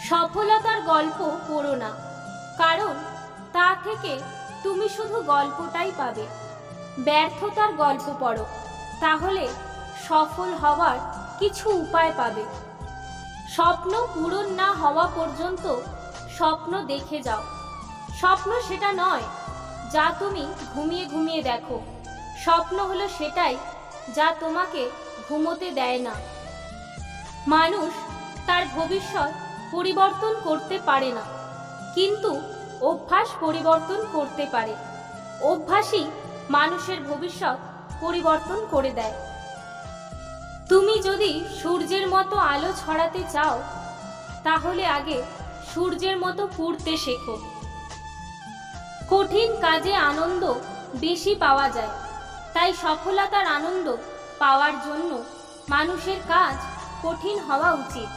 সফলতার গল্প পড়ো না, কারণ তা থেকে তুমি শুধু গল্পটাই পাবে। ব্যর্থতার গল্প পড়ো, তাহলে সফল হওয়ার কিছু উপায় পাবে। স্বপ্ন পূরণ না হওয়া পর্যন্ত স্বপ্ন দেখে যাও। স্বপ্ন সেটা নয় যা তুমি ঘুমিয়ে ঘুমিয়ে দেখো, স্বপ্ন হলো সেটাই যা তোমাকে ঘুমোতে দেয় না। মানুষ তার ভবিষ্যৎ পরিবর্তন করতে পারে না, কিন্তু অভ্যাস পরিবর্তন করতে পারে। অভ্যাসই মানুষের ভবিষ্যৎ পরিবর্তন করে দেয়। তুমি যদি সূর্যের মতো আলো ছড়াতে চাও, তাহলে আগে সূর্যের মতো পুড়তে শেখো। কঠিন কাজে আনন্দ বেশি পাওয়া যায়, তাই সফলতার আনন্দ পাওয়ার জন্য মানুষের কাজ কঠিন হওয়া উচিত।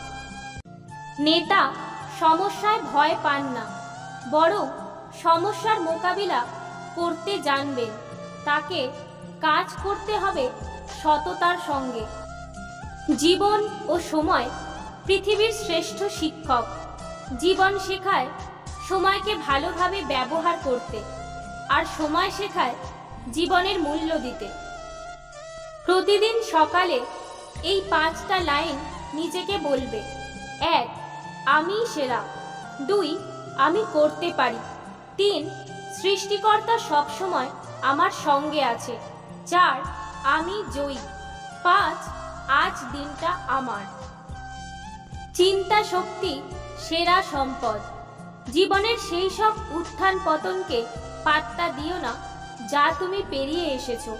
নেতা সমস্যায় ভয় পান না, বরং সমস্যার মোকাবিলা করতে জানবেন। তাকে কাজ করতে হবে সততার সঙ্গে। জীবন ও সময় পৃথিবীর শ্রেষ্ঠ শিক্ষক। জীবন শেখায় সময়কে ভালোভাবে ব্যবহার করতে, আর সময় শেখায় জীবনের মূল্য দিতে। প্রতিদিন সকালে এই 5টা লাইন নিজেকে বলবে। 1, আমি সেরা। 2, আমি করতে পারি। 3, সৃষ্টিকর্তা সবসময় আমার সঙ্গে আছে। 4, আমি জয়ী। 5, আজ দিনটা আমার। চিন্তা শক্তি সেরা সম্পদ। জীবনের সেই সব উত্থান পতনকে পাত্তা দিও না যা তুমি পেরিয়ে এসেছো।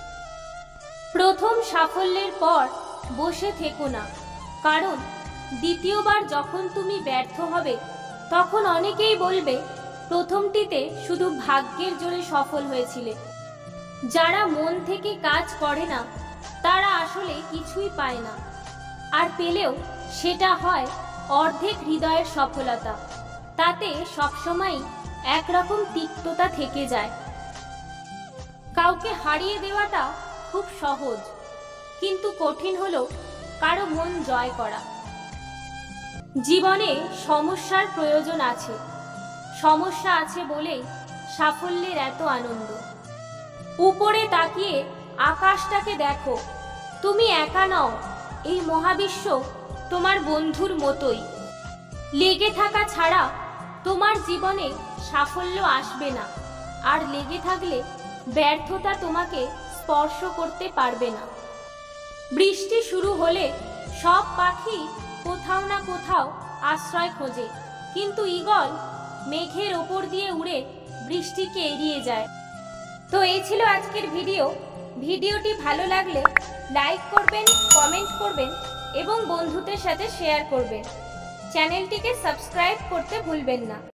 প্রথম সাফল্যের পর বসে থেকো না, কারণ দ্বিতীয়বার যখন তুমি ব্যর্থ হবে, তখন অনেকেই বলবে প্রথমটিতে শুধু ভাগ্যের জোরে সফল হয়েছিলে। যারা মন থেকে কাজ করে না, তারা আসলে কিছুই পায় না, আর পেলেও সেটা হয় অর্ধেক হৃদয়ের সফলতা। তাতে সবসময়ই একরকম তিক্ততা থেকে যায়। কাউকে হারিয়ে দেওয়াটা খুব সহজ, কিন্তু কঠিন হলো কারো মন জয় করা। জীবনে সমস্যার প্রয়োজন আছে। সমস্যা আছে বলেই সাফল্যের এত আনন্দ। উপরে তাকিয়ে আকাশটাকে দেখো। তুমি একা নও, এই মহাবিশ্ব তোমার বন্ধুর মতোই। লেগে থাকা ছাড়া তোমার জীবনে সাফল্য আসবে না, আর লেগে থাকলে ব্যর্থতা তোমাকে স্পর্শ করতে পারবে না। বৃষ্টি শুরু হলে সব পাখি কোথাও না কোথাও আশ্রয় খোঁজে, কিন্তু ঈগল মেঘের ওপর দিয়ে উড়ে বৃষ্টিকে এড়িয়ে যায়। তো এই ছিল আজকের ভিডিও। ভিডিওটি ভালো লাগলে লাইক করবেন, কমেন্ট করবেন এবং বন্ধুদের সাথে শেয়ার করবেন। চ্যানেলটিকে সাবস্ক্রাইব করতে ভুলবেন না।